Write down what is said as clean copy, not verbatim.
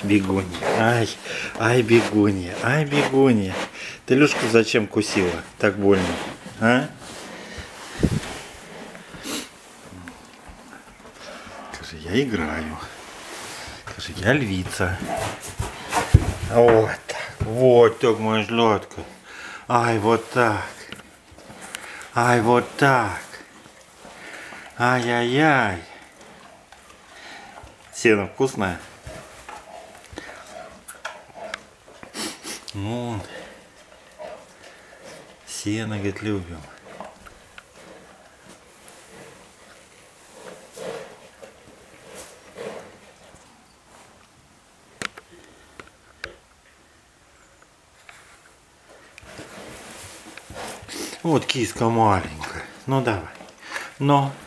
бегунья. Ай, ай, бегунья, ай, бегунья. Ты Люшку зачем кусила? Так больно, а? Скажи, я играю. Скажи, я львица. Вот так, вот так, моя жлотка. Ай, вот так. Ай, вот так. Ай-яй-яй. Сено вкусное? Ну, сено, говорит, любим. Вот киска маленькая. Ну давай. Но.